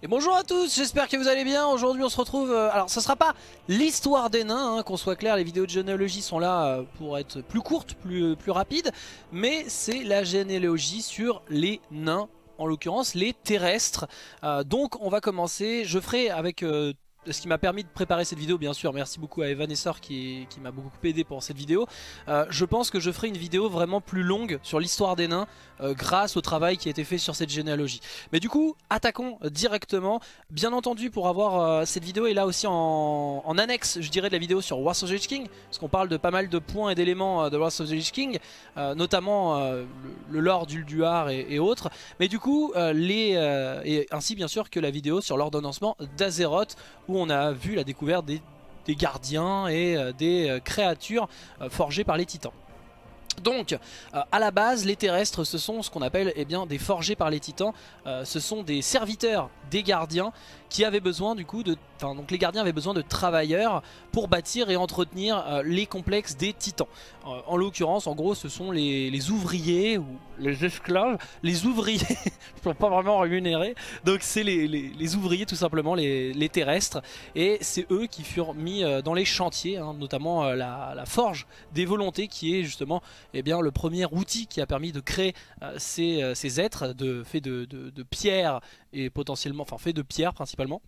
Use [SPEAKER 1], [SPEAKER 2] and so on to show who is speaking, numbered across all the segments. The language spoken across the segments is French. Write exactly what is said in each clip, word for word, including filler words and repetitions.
[SPEAKER 1] Bonjour à tous, j'espère que vous allez bien. Aujourd'hui on se retrouve, euh, alors ce sera pas l'histoire des nains, hein, qu'on soit clair, les vidéos de généalogie sont là euh, pour être plus courtes, plus, plus rapides. Mais c'est la généalogie sur les nains, en l'occurrence les terrestres. euh, Donc on va commencer, je ferai avec... Euh, ce qui m'a permis de préparer cette vidéo, bien sûr, merci beaucoup à Evanessor qui, qui m'a beaucoup aidé pour cette vidéo. euh, Je pense que je ferai une vidéo vraiment plus longue sur l'histoire des nains euh, grâce au travail qui a été fait sur cette généalogie. Mais du coup, attaquons directement. Bien entendu, pour avoir euh, cette vidéo est là aussi en, en annexe, je dirais, de la vidéo sur Wars of the Lich King, parce qu'on parle de pas mal de points et d'éléments euh, de Wars of the Lich King, euh, notamment euh, le, le lore d'Ulduar et, et autres. Mais du coup, euh, les, euh, et ainsi bien sûr que la vidéo sur l'ordonnancement d'Azeroth, où on a vu la découverte des, des gardiens et euh, des euh, créatures euh, forgées par les titans. Donc euh, à la base les terrestres ce sont ce qu'on appelle eh bien, des forgés par les titans. euh, Ce sont des serviteurs des gardiens qui avaient besoin du coup de... Enfin donc les gardiens avaient besoin de travailleurs pour bâtir et entretenir euh, les complexes des titans. euh, En l'occurrence en gros ce sont les, les ouvriers ou les esclaves. Les ouvriers ne sont pas vraiment rémunérés. Donc c'est les, les, les ouvriers tout simplement, les, les terrestres. Et c'est eux qui furent mis euh, dans les chantiers, hein, notamment euh, la, la forge des volontés qui est justement eh bien, le premier outil qui a permis de créer euh, ces, euh, ces êtres de, faits de, de, de pierre et potentiellement, enfin faits de pierre principalement.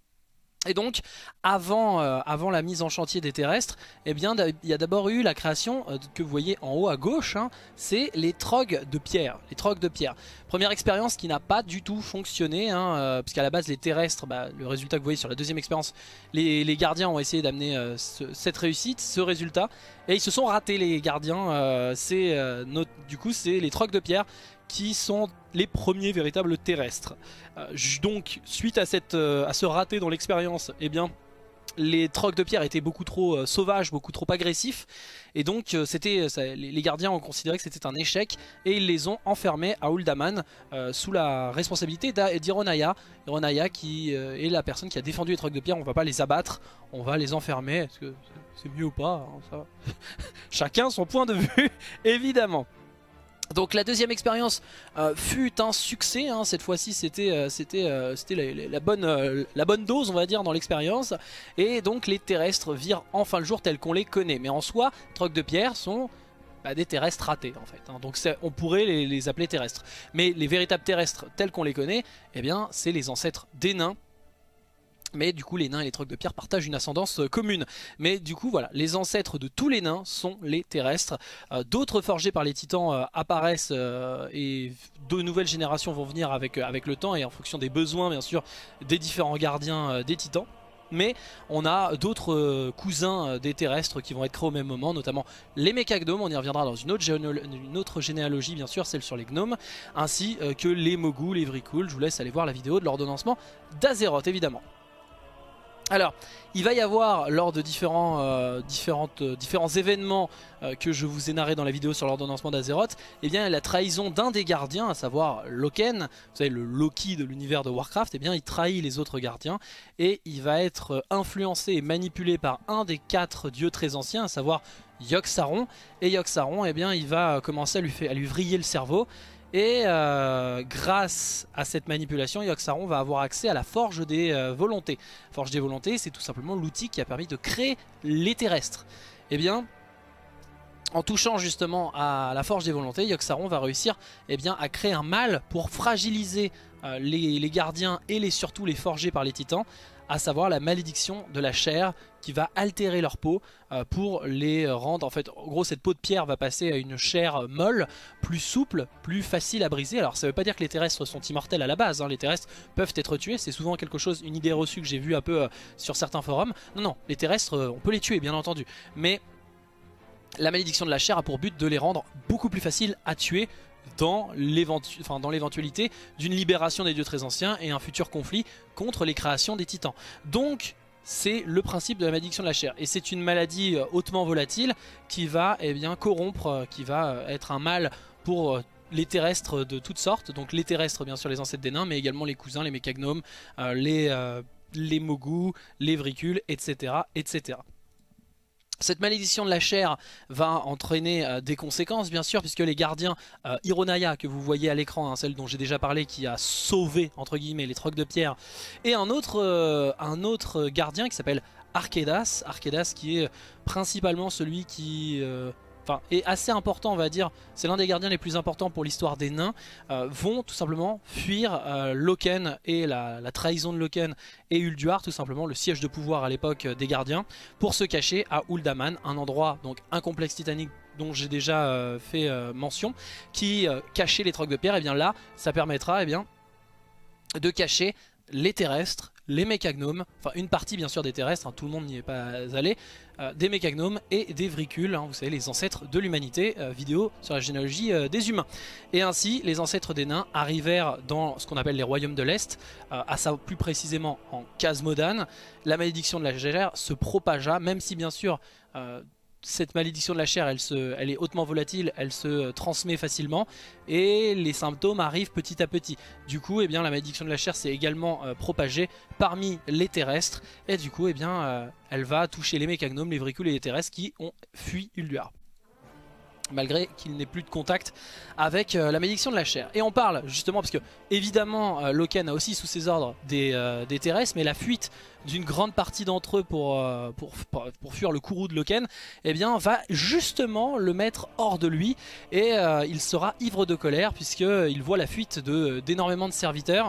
[SPEAKER 1] Et donc, avant, euh, avant la mise en chantier des terrestres, eh bien, il y a d'abord eu la création euh, que vous voyez en haut à gauche, hein, c'est les trogs de pierre. Les trogs de pierre. Première expérience qui n'a pas du tout fonctionné, hein, euh, parce qu'à la base les terrestres, bah, le résultat que vous voyez sur la deuxième expérience, les, les gardiens ont essayé d'amener euh, ce, cette réussite, ce résultat, et ils se sont ratés les gardiens. Euh, c'est euh, notre, du coup, c'est les trogs de pierre qui sont les premiers véritables terrestres. Euh, donc suite à, cette, euh, à ce raté dans l'expérience, eh bien les trogs de pierre étaient beaucoup trop euh, sauvages, beaucoup trop agressifs, et donc euh, c'était, ça, les, les gardiens ont considéré que c'était un échec et ils les ont enfermés à Uldaman euh, sous la responsabilité d'Ironaya. Ironaya qui euh, est la personne qui a défendu les trogs de pierre. On va pas les abattre, on va les enfermer. Est-ce que c'est mieux ou pas, hein, ça chacun son point de vue évidemment. Donc la deuxième expérience euh, fut un succès, hein. Cette fois-ci c'était euh, c'était euh, c'était la, la, bonne, euh, la bonne dose on va dire dans l'expérience. Et donc les terrestres virent enfin le jour tels qu'on les connaît. Mais en soi, trocs de pierre sont bah, des terrestres ratés en fait, hein. Donc on pourrait les, les appeler terrestres. Mais les véritables terrestres tels qu'on les connaît, eh bien c'est les ancêtres des nains. Mais du coup les nains et les trocs de pierre partagent une ascendance euh, commune. Mais du coup voilà, les ancêtres de tous les nains sont les terrestres. euh, D'autres forgés par les titans euh, apparaissent euh, et de nouvelles générations vont venir avec, euh, avec le temps et en fonction des besoins bien sûr des différents gardiens euh, des titans. Mais on a d'autres euh, cousins euh, des terrestres qui vont être créés au même moment, notamment les mécagnomes, on y reviendra dans une autre, une autre généalogie bien sûr, celle sur les gnomes, ainsi euh, que les mogus, les vricouls. Je vous laisse aller voir la vidéo de l'ordonnancement d'Azeroth évidemment. Alors, il va y avoir lors de différents, euh, différentes, euh, différents événements euh, que je vous ai narrés dans la vidéo sur l'ordonnancement d'Azeroth, eh bien la trahison d'un des gardiens, à savoir Loken, vous savez le Loki de l'univers de Warcraft, eh bien il trahit les autres gardiens et il va être influencé et manipulé par un des quatre dieux très anciens, à savoir Yogg-Saron. Et Yogg-Saron, eh bien il va commencer à lui, faire, à lui vriller le cerveau. Et euh, grâce à cette manipulation, Yogg-Saron va avoir accès à la forge des euh, volontés. Forge des volontés, c'est tout simplement l'outil qui a permis de créer les terrestres. Et bien, en touchant justement à la forge des volontés, Yogg-Saron va réussir eh bien, à créer un mal pour fragiliser euh, les, les gardiens et les, surtout les forgés par les titans, à savoir la malédiction de la chair qui va altérer leur peau euh, pour les rendre, en fait, en gros cette peau de pierre va passer à une chair molle, plus souple, plus facile à briser. Alors ça veut pas dire que les terrestres sont immortels à la base, hein. Les terrestres peuvent être tués, c'est souvent quelque chose, une idée reçue que j'ai vue un peu euh, sur certains forums. Non, non, les terrestres, euh, on peut les tuer bien entendu, mais la malédiction de la chair a pour but de les rendre beaucoup plus faciles à tuer dans l'éventualité d'une libération des dieux très anciens et un futur conflit contre les créations des titans. Donc c'est le principe de la malédiction de la chair, et c'est une maladie hautement volatile qui va eh bien, corrompre, qui va être un mal pour les terrestres de toutes sortes. Donc les terrestres bien sûr, les ancêtres des nains, mais également les cousins, les mécagnomes, euh, les, euh, les mogus, les vricules, etc, etc. Cette malédiction de la chair va entraîner euh, des conséquences bien sûr, puisque les gardiens, euh, Hironaya que vous voyez à l'écran, hein, celle dont j'ai déjà parlé, qui a sauvé entre guillemets les trocs de pierre, et un autre, euh, un autre gardien qui s'appelle Arkedas, Arkedas qui est principalement celui qui... Euh, Enfin, est assez important, on va dire, c'est l'un des gardiens les plus importants pour l'histoire des nains, euh, vont tout simplement fuir euh, Loken et la, la trahison de Loken et Ulduar, tout simplement le siège de pouvoir à l'époque des gardiens, pour se cacher à Uldaman, un endroit, donc un complexe titanique dont j'ai déjà euh, fait euh, mention, qui euh, cachait les trocs de pierre. Et bien là, ça permettra eh bien, de cacher les terrestres, les mécagnomes, enfin une partie bien sûr des terrestres, hein, tout le monde n'y est pas allé, euh, des mécagnomes et des vricules, hein, vous savez les ancêtres de l'humanité, euh, vidéo sur la généalogie euh, des humains. Et ainsi les ancêtres des nains arrivèrent dans ce qu'on appelle les royaumes de l'Est, euh, à ça plus précisément en Khazmodan. La malédiction de la chair se propagea, même si bien sûr... Euh, cette malédiction de la chair, elle, se, elle est hautement volatile, elle se transmet facilement et les symptômes arrivent petit à petit. Du coup, eh bien, la malédiction de la chair s'est également euh, propagée parmi les terrestres et du coup, eh bien, euh, elle va toucher les mécagnomes, les vricules et les terrestres qui ont fui Ulduar, malgré qu'il n'ait plus de contact avec euh, la malédiction de la chair. Et on parle justement, parce que évidemment euh, Loken a aussi sous ses ordres des, euh, des terrestres, mais la fuite d'une grande partie d'entre eux pour, euh, pour, pour, pour fuir le courroux de Loken, eh bien, va justement le mettre hors de lui, et euh, il sera ivre de colère, puisqu'il voit la fuite d'énormément de, de serviteurs.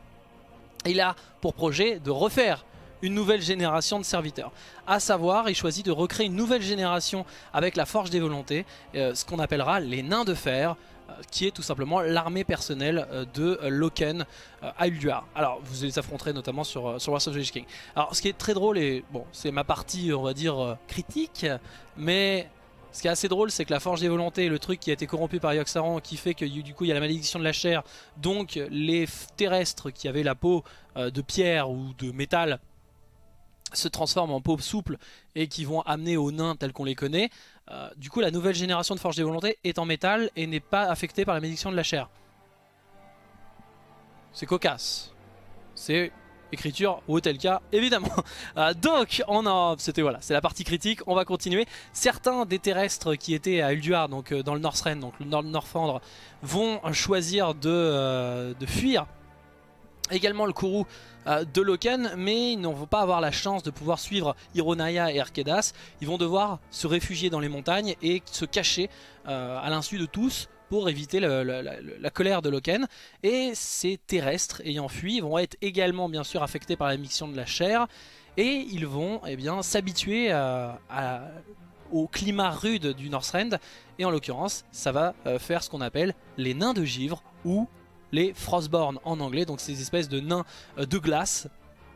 [SPEAKER 1] Il a pour projet de refaire une nouvelle génération de serviteurs. À savoir, il choisit de recréer une nouvelle génération avec la forge des volontés, euh, ce qu'on appellera les nains de fer, euh, qui est tout simplement l'armée personnelle euh, de euh, Loken euh, à Ulduar. Alors, vous les affronterez notamment sur, euh, sur Wars of the Lich King. Alors, ce qui est très drôle, et bon, c'est ma partie, on va dire, euh, critique, mais... Ce qui est assez drôle, c'est que la forge des volontés, le truc qui a été corrompu par Yogg-Saron, qui fait que du coup il y a la malédiction de la chair, donc les terrestres qui avaient la peau euh, de pierre ou de métal se transforment en peau souple et qui vont amener aux nains tels qu'on les connaît. Euh, du coup la nouvelle génération de forge des volontés est en métal et n'est pas affectée par la malédiction de la chair. C'est cocasse. C'est... écriture ou tel cas évidemment. euh, donc on a, c'était voilà, c'est la partie critique. On va continuer. Certains des terrestres qui étaient à Ulduar, donc euh, dans le Northrend, donc le Nord Northrend, vont choisir de, euh, de fuir également le courroux euh, de Loken, mais ils ne vont pas avoir la chance de pouvoir suivre Hironaya et Arkedas. Ils vont devoir se réfugier dans les montagnes et se cacher euh, à l'insu de tous, pour éviter le, le, la, la colère de Loken. Et ces terrestres ayant fui vont être également bien sûr affectés par la malédiction de la chair, et ils vont eh bien s'habituer à, à, au climat rude du Northrend, et en l'occurrence ça va euh, faire ce qu'on appelle les nains de givre, ou les Frostborn en anglais, donc ces espèces de nains euh, de glace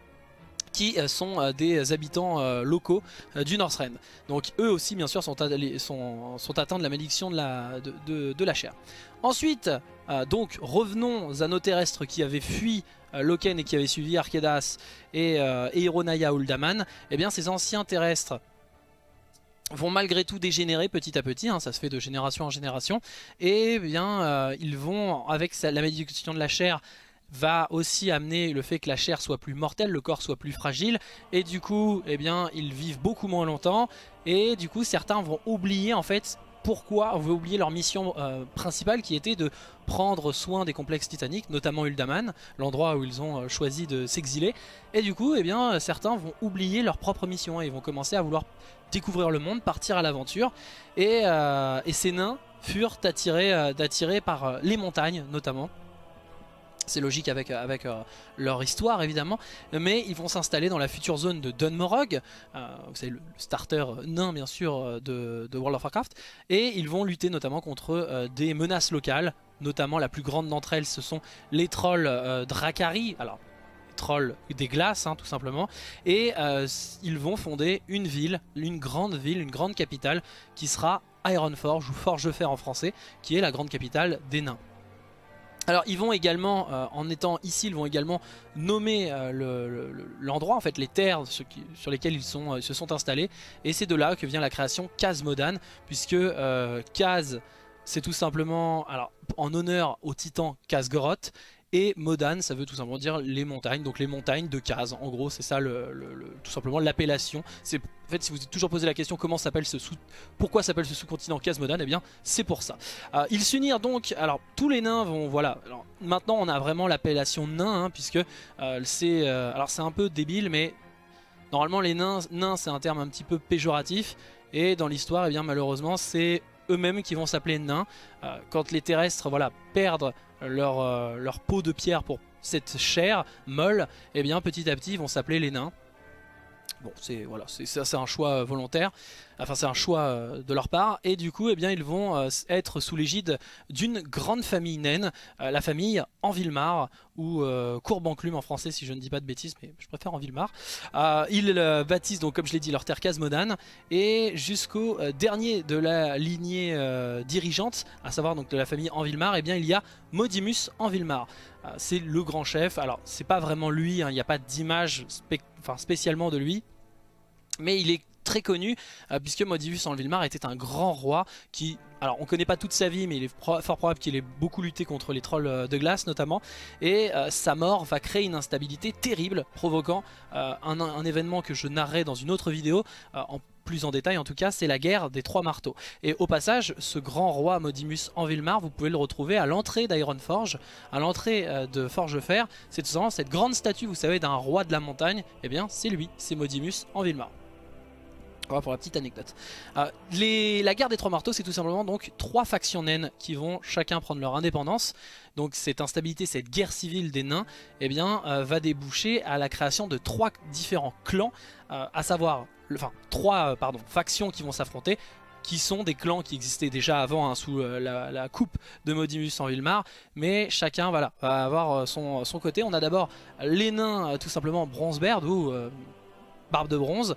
[SPEAKER 1] qui sont euh, des habitants euh, locaux euh, du Northrend. Donc eux aussi bien sûr sont, sont, sont atteints de la malédiction de la, de, de, de la chair. Ensuite, euh, donc revenons à nos terrestres qui avaient fui euh, Loken et qui avaient suivi Arkedas et, euh, et Hironaya Uldaman. Eh bien ces anciens terrestres vont malgré tout dégénérer petit à petit, hein, ça se fait de génération en génération, et eh bien euh, ils vont, avec la malédiction de la chair, va aussi amener le fait que la chair soit plus mortelle, le corps soit plus fragile, et du coup eh bien ils vivent beaucoup moins longtemps, et du coup certains vont oublier en fait pourquoi, on veut oublier leur mission euh, principale, qui était de prendre soin des complexes titaniques, notamment Uldaman, l'endroit où ils ont euh, choisi de s'exiler, et du coup eh bien certains vont oublier leur propre mission et vont commencer à vouloir découvrir le monde, partir à l'aventure, et, euh, et ces nains furent attirés, euh, attirés par euh, les montagnes notamment. C'est logique avec, avec euh, leur histoire évidemment, mais ils vont s'installer dans la future zone de Dunmorog, euh, vous savez, le, le starter nain bien sûr de, de World of Warcraft, et ils vont lutter notamment contre euh, des menaces locales, notamment la plus grande d'entre elles ce sont les trolls euh, Drakari, alors les trolls des glaces hein, tout simplement, et euh, ils vont fonder une ville, une grande ville, une grande capitale qui sera Ironforge, ou Forge de Fer en français, qui est la grande capitale des nains. Alors ils vont également, euh, en étant ici, ils vont également nommer euh, l'endroit, le, le, en fait les terres sur, qui, sur lesquelles ils sont, euh, se sont installés, et c'est de là que vient la création Khazmodan, puisque euh, Khaz c'est tout simplement, alors en honneur au titan Khazgoroth, Et Modan, ça veut tout simplement dire les montagnes, donc les montagnes de Kaz. En gros, c'est ça le, le, le, tout simplement l'appellation. C'est en fait, si vous vous êtes toujours posé la question comment s'appelle ce sous, pourquoi s'appelle ce sous-continent Kaz Modan, eh bien c'est pour ça. Euh, ils s'unirent donc. Alors tous les nains vont, voilà. Alors, maintenant, on a vraiment l'appellation nain, hein, puisque euh, c'est, euh, alors c'est un peu débile, mais normalement les nains, nains c'est un terme un petit peu péjoratif. Et dans l'histoire, eh bien malheureusement, c'est eux-mêmes qui vont s'appeler nains. Euh, quand les terrestres, voilà, perdent leur, euh, leur peau de pierre pour cette chair molle, et eh bien petit à petit ils vont s'appeler les nains. Bon, c'est voilà, c'est un choix volontaire, enfin c'est un choix euh, de leur part, et du coup eh bien, ils vont euh, être sous l'égide d'une grande famille naine, euh, la famille Envilmar, ou euh, Courbanclume en français si je ne dis pas de bêtises, mais je préfère Envilmar. Euh, ils euh, bâtissent donc comme je l'ai dit leur terre Kaz Modan, et jusqu'au euh, dernier de la lignée euh, dirigeante, à savoir donc de la famille Envilmar, eh bien il y a Modimus Envilmar. Euh, c'est le grand chef, alors c'est pas vraiment lui, hein, il n'y a pas d'image spé enfin, spécialement de lui, mais il est très connu euh, puisque Modimus Envilmar était un grand roi qui, alors on connaît pas toute sa vie, mais il est pro fort probable qu'il ait beaucoup lutté contre les trolls euh, de glace notamment, et euh, sa mort va créer une instabilité terrible, provoquant euh, un, un événement que je narrerai dans une autre vidéo euh, en plus en détail. En tout cas, c'est la guerre des trois marteaux. Et au passage, ce grand roi Modimus Envilmar, vous pouvez le retrouver à l'entrée d'Ironforge, à l'entrée euh, de Forgefer. C'est tout simplement cette grande statue, vous savez, d'un roi de la montagne. Et eh bien c'est lui, c'est Modimus Envilmar. Voilà pour la petite anecdote. Euh, les, la guerre des trois marteaux, c'est tout simplement donc trois factions naines qui vont chacun prendre leur indépendance. Donc cette instabilité, cette guerre civile des nains, eh bien, euh, va déboucher à la création de trois différents clans, euh, à savoir, le, enfin trois euh, pardon, factions qui vont s'affronter, qui sont des clans qui existaient déjà avant, hein, sous euh, la, la coupe de Modimus Envilmar, mais chacun voilà, va avoir euh, son, son côté. On a d'abord les nains, euh, tout simplement Bronzebeard ou euh, Barbe de Bronze,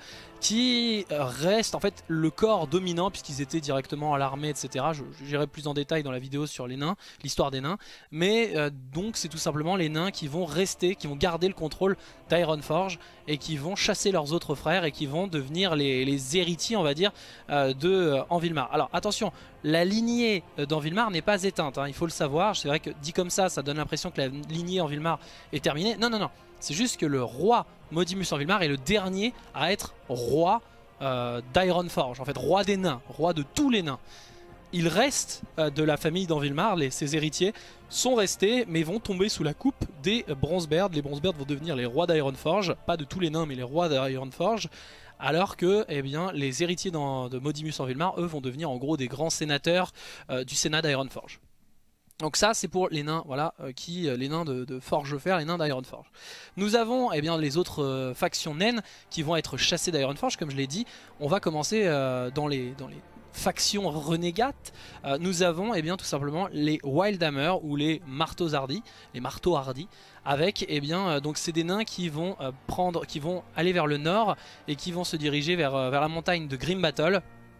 [SPEAKER 1] qui reste en fait le corps dominant puisqu'ils étaient directement à l'armée, et cetera. J'irai plus en détail dans la vidéo sur les nains, l'histoire des nains. Mais euh, donc c'est tout simplement les nains qui vont rester, qui vont garder le contrôle d'Ironforge et qui vont chasser leurs autres frères et qui vont devenir les, les héritiers, on va dire, euh, de euh, Envilmar. Alors attention, la lignée d'Envilmar n'est pas éteinte, hein, il faut le savoir. C'est vrai que dit comme ça, ça donne l'impression que la lignée Envilmar est terminée. Non, non, non. C'est juste que le roi Modimus Envilmar est le dernier à être roi euh, d'Ironforge, en fait roi des nains, roi de tous les nains. Il reste euh, de la famille d'Envilmar, ses héritiers sont restés mais vont tomber sous la coupe des Bronzebeard. Les Bronzebeard vont devenir les rois d'Ironforge, pas de tous les nains mais les rois d'Ironforge. Alors que eh bien, les héritiers de Modimus Envilmar, eux, vont devenir en gros des grands sénateurs euh, du sénat d'Ironforge. Donc ça c'est pour les nains, voilà, euh, qui, euh, les nains de, de Forgefer, les nains d'Ironforge. Nous avons eh bien, les autres euh, factions naines qui vont être chassées d'Ironforge, comme je l'ai dit. On va commencer euh, dans, les, dans les factions renégates. Euh, nous avons eh bien, tout simplement les Wildhammer ou les marteaux hardis, les marteaux hardis, avec eh bien, euh, donc c'est des nains qui vont, euh, prendre, qui vont aller vers le nord et qui vont se diriger vers, euh, vers la montagne de Grimbattle.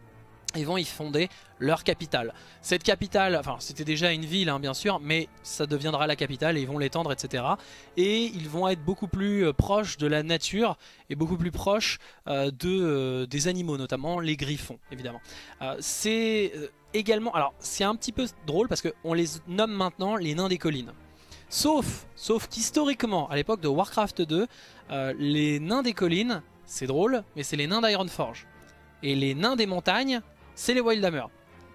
[SPEAKER 1] Ils vont y fonder leur capitale. Cette capitale, enfin c'était déjà une ville hein, bien sûr, mais ça deviendra la capitale et ils vont l'étendre, et cetera. Et ils vont être beaucoup plus euh, proches de la nature et beaucoup plus proches euh, de, euh, des animaux, notamment les griffons, évidemment. Euh, c'est euh, également, alors c'est un petit peu drôle parce qu'on les nomme maintenant les nains des collines. Sauf, sauf qu'historiquement, à l'époque de Warcraft deux, euh, les nains des collines, c'est drôle, mais c'est les nains d'Ironforge. Et les nains des montagnes, c'est les Wildhammer.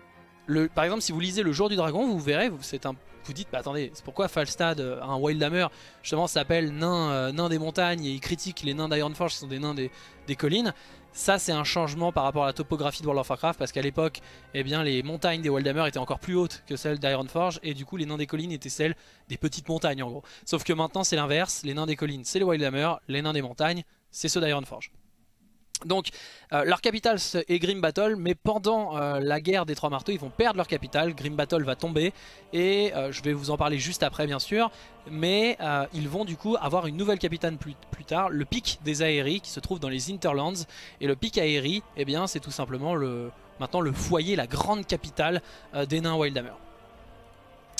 [SPEAKER 1] Le, par exemple, si vous lisez Le Jour du Dragon, vous verrez, vous, un, vous dites, bah attendez, c'est pourquoi Falstad, un Wildhammer, justement s'appelle nain, euh, nain des montagnes, et il critique les nains d'Ironforge qui sont des nains des, des collines. Ça c'est un changement par rapport à la topographie de World of Warcraft, parce qu'à l'époque, eh bien, les montagnes des Wildhammer étaient encore plus hautes que celles d'Ironforge, et du coup les nains des collines étaient celles des petites montagnes en gros. Sauf que maintenant c'est l'inverse, les nains des collines c'est les Wildhammer, les nains des montagnes c'est ceux d'Ironforge. Donc euh, leur capitale est Grimbattle, mais pendant euh, la guerre des trois marteaux ils vont perdre leur capitale, Grimbattle va tomber et euh, je vais vous en parler juste après bien sûr, mais euh, ils vont du coup avoir une nouvelle capitale plus, plus tard, le pic des Aerie qui se trouve dans les Hinterlands. Et le pic Aerie, eh bien c'est tout simplement le, maintenant le foyer, la grande capitale euh, des nains Wildhammer.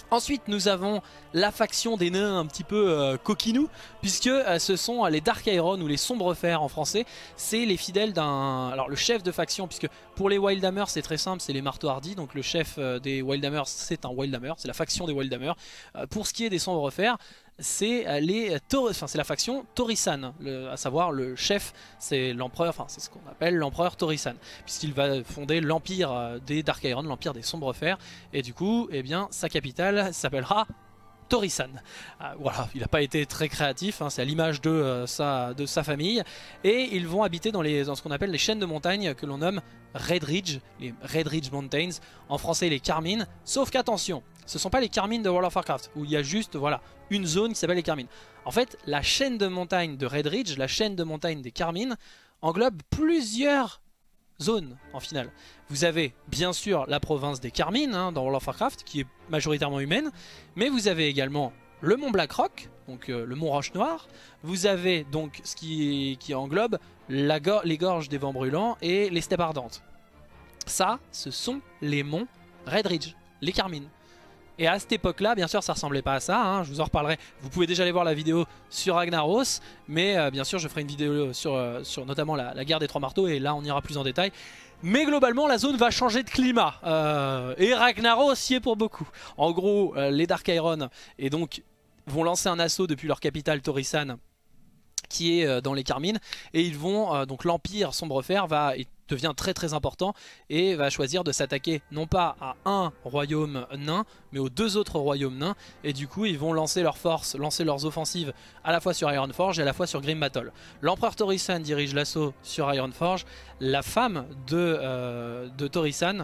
[SPEAKER 1] Ensuite nous avons la faction des nains un petit peu euh, coquinous, puisque euh, ce sont les Dark Iron ou les Sombres Fers en français. C'est les fidèles d'un... Alors le chef de faction, puisque pour les Wildhammer c'est très simple, c'est les marteaux hardis. Donc le chef euh, des Wildhammer c'est un Wildhammer, c'est la faction des Wildhammer. Euh, pour ce qui est des Sombres Fers, c'est euh, les enfin, c'est la faction Torisan, le, à savoir le chef, c'est l'empereur, enfin c'est ce qu'on appelle l'empereur Torisan, puisqu'il va fonder l'empire euh, des Dark Iron, l'empire des Sombres Fers, et du coup, eh bien, sa capitale s'appellera Torisan. Euh, voilà, il n'a pas été très créatif, hein, c'est à l'image de, euh, sa, de sa famille, et ils vont habiter dans, les, dans ce qu'on appelle les chaînes de montagnes que l'on nomme Red Ridge, les Red Ridge Mountains, en français les Carmines, sauf qu'attention, ce ne sont pas les Carmines de World of Warcraft, où il y a juste voilà, une zone qui s'appelle les Carmines. En fait, la chaîne de montagnes de Red Ridge, la chaîne de montagnes des Carmines, englobe plusieurs zones en finale. Vous avez bien sûr la province des Carmines hein, dans World of Warcraft, qui est majoritairement humaine, mais vous avez également le mont Blackrock, donc euh, le mont Roche Noire, vous avez donc ce qui, qui englobe la go les gorges des vents brûlants et les steppes ardentes. Ça, ce sont les monts Red Ridge, les Carmines. Et à cette époque-là, bien sûr, ça ressemblait pas à ça, hein, je vous en reparlerai. Vous pouvez déjà aller voir la vidéo sur Ragnaros, mais euh, bien sûr, je ferai une vidéo sur, euh, sur notamment la, la guerre des trois marteaux, et là, on ira plus en détail. Mais globalement, la zone va changer de climat, euh, et Ragnaros y est pour beaucoup. En gros, euh, les Dark Iron et donc, vont lancer un assaut depuis leur capitale Torisan, qui est euh, dans les Carmines, et ils vont, euh, donc l'Empire Sombrefer va... devient très très important et va choisir de s'attaquer non pas à un royaume nain mais aux deux autres royaumes nains, et du coup ils vont lancer leurs forces, lancer leurs offensives à la fois sur Ironforge et à la fois sur Grim Battle. L'empereur Torisan dirige l'assaut sur Ironforge, la femme de, euh, de Torisan,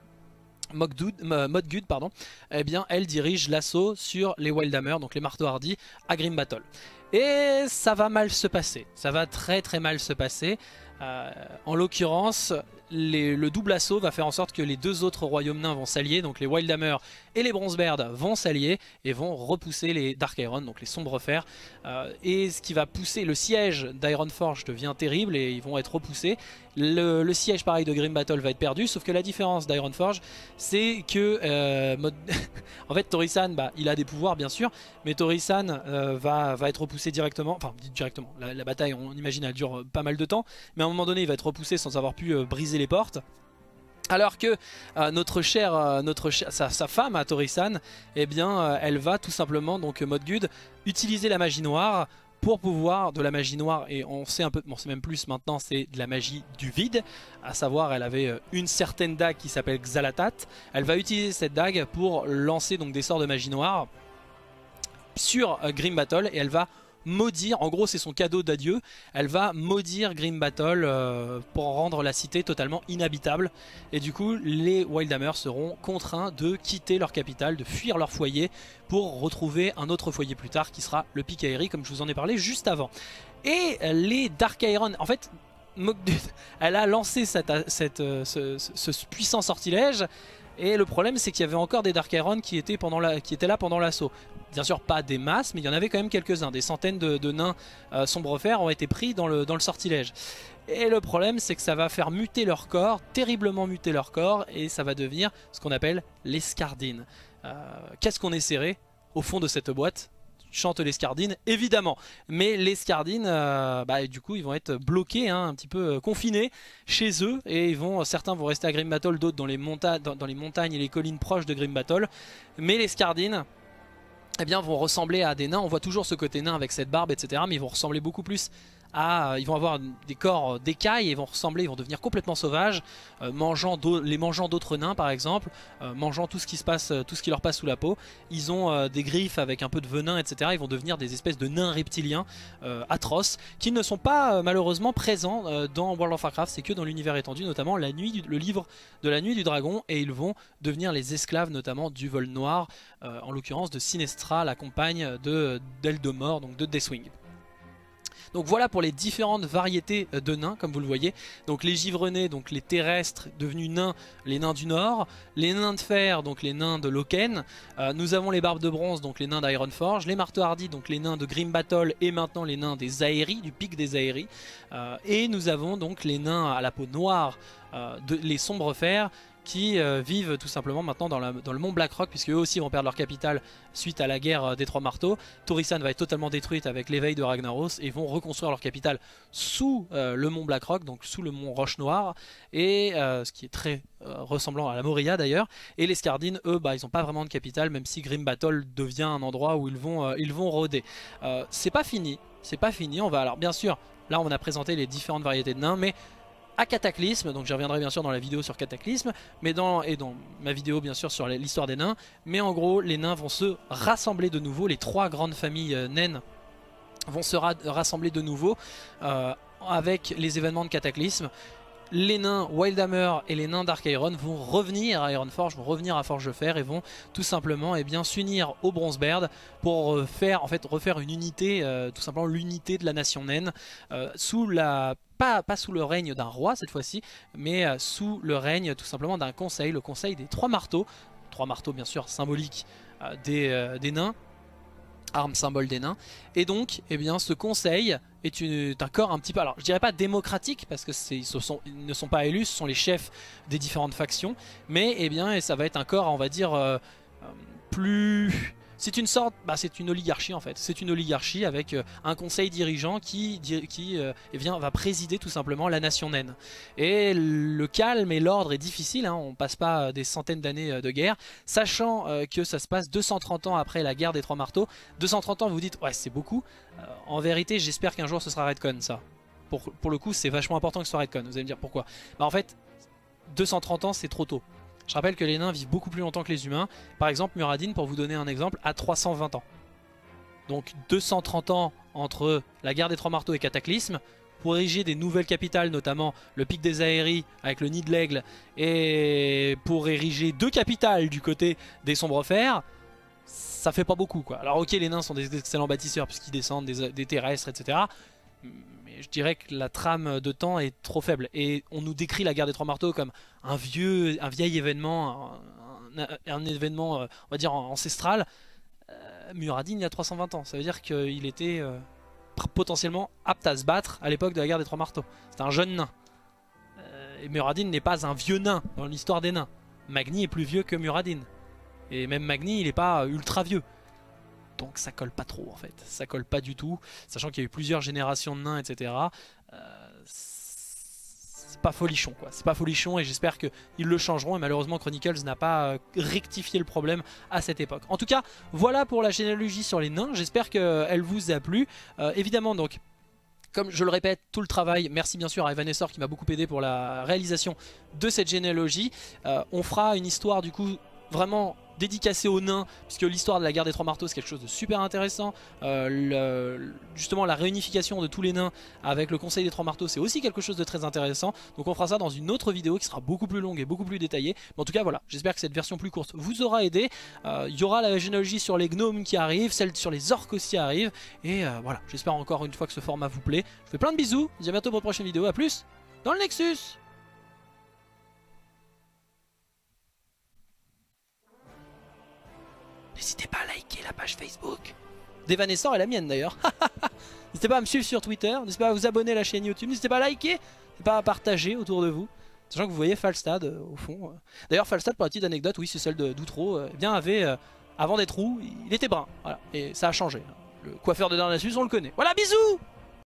[SPEAKER 1] Modgud, pardon, eh bien elle dirige l'assaut sur les Wildhammer, donc les marteaux hardis, à Grim Battle. Et ça va mal se passer, ça va très très mal se passer. Euh, en l'occurrence, le double assaut va faire en sorte que les deux autres royaumes nains vont s'allier, donc les Wildhammer et les Bronzebeard vont s'allier et vont repousser les Dark Iron, donc les Sombres Fers. Euh, et ce qui va pousser, le siège d'Ironforge devient terrible et ils vont être repoussés. Le, le siège pareil de Grim Battle va être perdu, sauf que la différence d'Ironforge, c'est que euh, mode... en fait Torisan, bah, il a des pouvoirs bien sûr, mais Torisan euh, va, va être repoussé directement, enfin directement, la, la bataille on imagine elle dure pas mal de temps, mais à un moment donné il va être repoussé sans avoir pu euh, briser les portes. Alors que euh, notre chère, euh, notre chère, sa, sa femme à Torisan, eh bien, euh, elle va tout simplement, donc Modgud, utiliser la magie noire pour pouvoir, de la magie noire, et on sait un peu, bon, c'est même plus maintenant, c'est de la magie du vide, à savoir elle avait une certaine dague qui s'appelle Xalatat, elle va utiliser cette dague pour lancer donc des sorts de magie noire sur euh, Grim Battle, et elle va maudire, en gros c'est son cadeau d'adieu, elle va maudire Grim Battle euh, pour rendre la cité totalement inhabitable, et du coup les Wildhammer seront contraints de quitter leur capitale, de fuir leur foyer pour retrouver un autre foyer plus tard qui sera le Pic Aéri, comme je vous en ai parlé juste avant. Et les Dark Iron, en fait Modgud, elle a lancé cette, cette, ce, ce, ce puissant sortilège, et le problème c'est qu'il y avait encore des Dark Iron qui étaient, pendant la, qui étaient là pendant l'assaut. Bien sûr pas des masses, mais il y en avait quand même quelques-uns. Des centaines de, de nains euh, Sombrefer ont été pris dans le, dans le sortilège. Et le problème c'est que ça va faire muter leur corps, terriblement muter leur corps, et ça va devenir ce qu'on appelle l'escardine. Euh, Qu'est-ce qu'on est serré au fond de cette boîte? Chante l'escardine, évidemment. Mais les Scardines, euh, bah, du coup, ils vont être bloqués, hein, un petit peu euh, confinés chez eux. Et ils vont, certains vont rester à Grim Battle, d'autres dans, dans, dans les montagnes et les collines proches de Grim Battle. Mais les Scardines, eh bien, vont ressembler à des nains. On voit toujours ce côté nain avec cette barbe, et cetera. Mais ils vont ressembler beaucoup plus à... Ils vont avoir des corps d'écailles et vont ressembler, ils vont devenir complètement sauvages, euh, mangeant les mangeant d'autres nains par exemple, euh, mangeant tout ce qui se passe, tout ce qui leur passe sous la peau. Ils ont euh, des griffes avec un peu de venin, et cetera. Ils vont devenir des espèces de nains reptiliens euh, atroces, qui ne sont pas euh, malheureusement présents euh, dans World of Warcraft. C'est que dans l'univers étendu, notamment la nuit du, le livre de la nuit du dragon, et ils vont devenir les esclaves notamment du vol noir, euh, en l'occurrence de Sinestra, la compagne de d'Eldemort, donc de Deathwing. Donc voilà pour les différentes variétés de nains, comme vous le voyez. Donc les givrenés, donc les terrestres devenus nains, les nains du nord. Les nains de fer, donc les nains de Loken. Euh, nous avons les barbes de bronze, donc les nains d'Ironforge. Les marteaux hardis, donc les nains de Grim Battle, et maintenant les nains des Aéris, du pic des Aéris. Euh, et nous avons donc les nains à la peau noire, euh, de, les sombres fers, qui euh, vivent tout simplement maintenant dans, la, dans le mont Blackrock, puisque eux aussi vont perdre leur capitale suite à la guerre euh, des Trois Marteaux. Torisan va être totalement détruite avec l'éveil de Ragnaros et vont reconstruire leur capitale sous euh, le mont Blackrock, donc sous le mont Roche Noire, et euh, ce qui est très euh, ressemblant à la Moria d'ailleurs. Et les Scardines, eux, bah, ils n'ont pas vraiment de capitale, même si Grim Battle devient un endroit où ils vont, euh, ils vont rôder. Euh, c'est pas fini, c'est pas fini. On va alors bien sûr, là on a présenté les différentes variétés de nains, mais à Cataclysme, donc je reviendrai bien sûr dans la vidéo sur Cataclysme, mais dans, et dans ma vidéo bien sûr sur l'histoire des nains, mais en gros les nains vont se rassembler de nouveau, les trois grandes familles euh, naines vont se ra rassembler de nouveau euh, avec les événements de Cataclysme. Les nains Wildhammer et les nains Dark Iron vont revenir à Ironforge, vont revenir à Forge de Fer et vont tout simplement eh bien s'unir au Bronzebeard pour faire en fait refaire une unité, euh, tout simplement l'unité de la nation naine euh, sous la pas, pas sous le règne d'un roi cette fois-ci, mais euh, sous le règne tout simplement d'un conseil, le conseil des trois marteaux, trois marteaux bien sûr symboliques euh, des, euh, des nains. Arme symbole des nains, et donc eh bien, ce conseil est, une, est un corps un petit peu, alors je dirais pas démocratique parce que ils, sont, ils ne sont pas élus, ce sont les chefs des différentes factions, mais eh bien, ça va être un corps on va dire euh, plus... C'est une sorte, bah, c'est une oligarchie en fait, c'est une oligarchie avec euh, un conseil dirigeant qui, qui euh, eh bien, va présider tout simplement la nation naine. Et le calme et l'ordre est difficile, hein, on passe pas des centaines d'années de guerre, sachant euh, que ça se passe deux cent trente ans après la guerre des Trois Marteaux. deux cent trente ans vous dites, ouais c'est beaucoup, euh, en vérité j'espère qu'un jour ce sera Redcon ça. Pour, pour le coup c'est vachement important que ce soit Redcon, vous allez me dire pourquoi. Bah, en fait, deux cent trente ans c'est trop tôt. Je rappelle que les nains vivent beaucoup plus longtemps que les humains. Par exemple, Muradin, pour vous donner un exemple, a trois cent vingt ans. Donc deux cent trente ans entre la guerre des Trois Marteaux et Cataclysme, pour ériger des nouvelles capitales, notamment le pic des Aéries avec le nid de l'aigle, et pour ériger deux capitales du côté des Sombres Fers, ça fait pas beaucoup quoi. Alors ok, les nains sont des excellents bâtisseurs puisqu'ils descendent des, des terrestres, et cetera. Mais je dirais que la trame de temps est trop faible. Et on nous décrit la guerre des Trois Marteaux comme un vieux, un vieil événement, un, un, un événement, on va dire, ancestral. Euh, Muradin, il y a trois cent vingt ans. Ça veut dire qu'il était euh, potentiellement apte à se battre à l'époque de la guerre des Trois Marteaux. C'était un jeune nain. Euh, et Muradin n'est pas un vieux nain dans l'histoire des nains. Magni est plus vieux que Muradin. Et même Magni, il n'est pas ultra vieux. Donc ça colle pas trop en fait, ça colle pas du tout, sachant qu'il y a eu plusieurs générations de nains, et cetera. Euh, c'est pas folichon quoi, c'est pas folichon et j'espère qu'ils le changeront et malheureusement Chronicles n'a pas rectifié le problème à cette époque. En tout cas, voilà pour la généalogie sur les nains, j'espère qu'elle vous a plu. Euh, évidemment donc, comme je le répète, tout le travail, merci bien sûr à Evanescor qui m'a beaucoup aidé pour la réalisation de cette généalogie. Euh, on fera une histoire du coup vraiment dédicacé aux nains, puisque l'histoire de la guerre des Trois Marteaux c'est quelque chose de super intéressant. Euh, le, justement la réunification de tous les nains avec le conseil des Trois Marteaux c'est aussi quelque chose de très intéressant. Donc on fera ça dans une autre vidéo qui sera beaucoup plus longue et beaucoup plus détaillée. Mais en tout cas voilà, j'espère que cette version plus courte vous aura aidé. Il euh, y aura la généalogie sur les gnomes qui arrive, celle sur les orques aussi arrive. Et euh, voilà, j'espère encore une fois que ce format vous plaît. Je vous fais plein de bisous, je vous dis à bientôt pour une prochaine vidéo, à plus dans le Nexus. N'hésitez pas à liker la page Facebook d'Evanescor et la mienne d'ailleurs. N'hésitez pas à me suivre sur Twitter, n'hésitez pas à vous abonner à la chaîne YouTube, n'hésitez pas à liker, n'hésitez pas à partager autour de vous. Sachant que vous voyez Falstad euh, au fond. D'ailleurs Falstad, pour la petite anecdote, oui c'est celle d'Outreau, euh, eh bien avait, euh, avant d'être roux, il était brun. Voilà. Et ça a changé. Le coiffeur de Darnassus, on le connaît. Voilà, bisous!